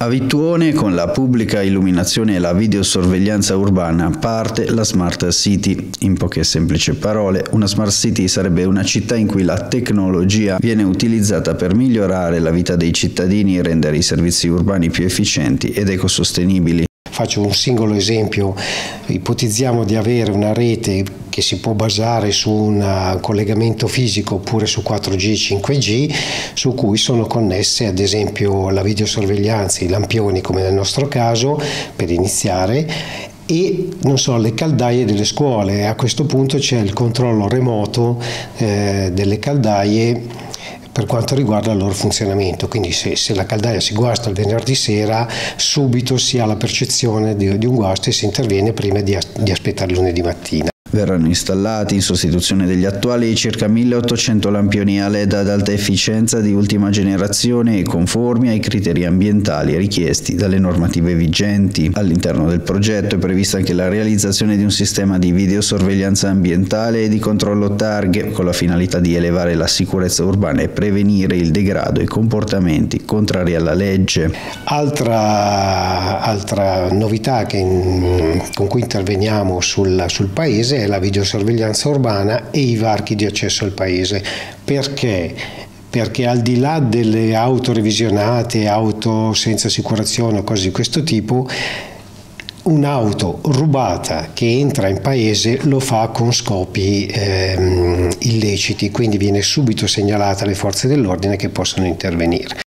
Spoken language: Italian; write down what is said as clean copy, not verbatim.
A Vittuone, con la pubblica illuminazione e la videosorveglianza urbana, parte la Smart City. In poche e semplici parole, una Smart City sarebbe una città in cui la tecnologia viene utilizzata per migliorare la vita dei cittadini e rendere i servizi urbani più efficienti ed ecosostenibili. Faccio un singolo esempio: ipotizziamo di avere una rete che si può basare su un collegamento fisico oppure su 4G, 5G, su cui sono connesse ad esempio la videosorveglianza, i lampioni come nel nostro caso per iniziare, e non so, le caldaie delle scuole. A questo punto c'è il controllo remoto delle caldaie per quanto riguarda il loro funzionamento, quindi se la caldaia si guasta il venerdì sera, subito si ha la percezione di un guasto e si interviene prima di aspettare lunedì mattina. Verranno installati, in sostituzione degli attuali, circa 1800 lampioni a LED ad alta efficienza di ultima generazione e conformi ai criteri ambientali richiesti dalle normative vigenti. All'interno del progetto è prevista anche la realizzazione di un sistema di videosorveglianza ambientale e di controllo targhe, con la finalità di elevare la sicurezza urbana e prevenire il degrado e comportamenti contrari alla legge. Altra novità con cui interveniamo sul paese è la videosorveglianza urbana e i varchi di accesso al paese. Perché? Perché al di là delle auto revisionate, auto senza assicurazione o cose di questo tipo, un'auto rubata che entra in paese lo fa con scopi illeciti, quindi viene subito segnalata alle forze dell'ordine che possono intervenire.